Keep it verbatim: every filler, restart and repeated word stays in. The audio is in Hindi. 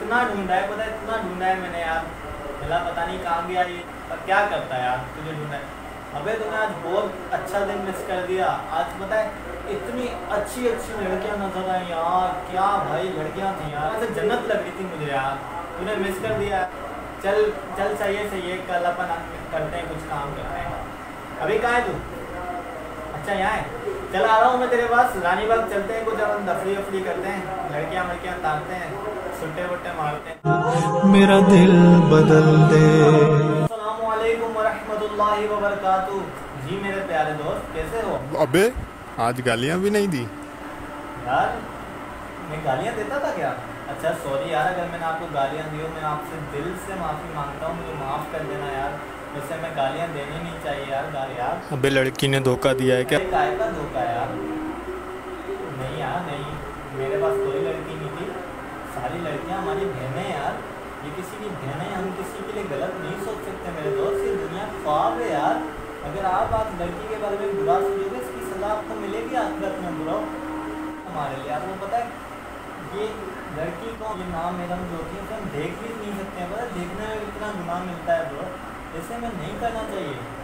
इतना ढूंढा है, पता है इतना ढूंढा है मैंने यार, मिला पता नहीं कहाँ गया ये। पर क्या करता है यार, तुझे ढूंढा है। अबे तूने आज बहुत अच्छा दिन मिस कर दिया। आज पता है इतनी अच्छी अच्छी लड़कियां नजर आई यार, क्या भाई लड़कियां थी यार, ऐसे जन्नत लग रही थी मुझे यार, तूने मिस कर दिया। चल चल सही है सही है, कल अपन करते हैं कुछ काम करते हैं। अभी कहाँ है तू? अच्छा यहाँ है, चल आ रहा हूँ मैं तेरे पास। रानी बाग चलते हैं, कुछ अपन दफड़ी वफड़ी करते हैं, लड़कियाँ वड़कियाँ तारते हैं, सुट्टे वुट्टे मारते हैं। मेरा दिल बदल दे। अस्सलामुअलैकुम वरहमतुल्लाहि वबरकातुहू। जी मेरे प्यारे दोस्त, कैसे हो? अबे आज गालियां भी नहीं दी। यार मैं गालियाँ देता था क्या? अच्छा सॉरी यार, अगर मैंने आपको गालियाँ दी हो, मैं आपसे दिल से माफ़ी मांगता हूँ, मुझे माफ़ कर देना यार। वैसे मैं गालियाँ देनी नहीं चाहिए यार, गाली यार। अबे लड़की ने धोखा दिया है क्या? अरे काय का धोखा यार? नहीं यार नहीं, मेरे पास कोई लड़की नहीं थी, सारी लड़कियाँ हमारी बहनें हैं यार। ये किसी की बहनें, हम किसी के लिए गलत नहीं सोच सकते मेरे दोस्त, ये दुनिया ख्वाब है यार। अगर आप आज लड़की के बारे में बुरा सोचोगे, इसकी सज़ा आपको मिलेगी आखिरत में बुरा हमारे लिए। आपको पता है ये लड़की को, ये नाम मैडम जो होती है उसे हम देख भी नहीं सकते हैं, पता है देखने में इतना गुनाह मिलता है ब्रो, ऐसे में नहीं करना चाहिए।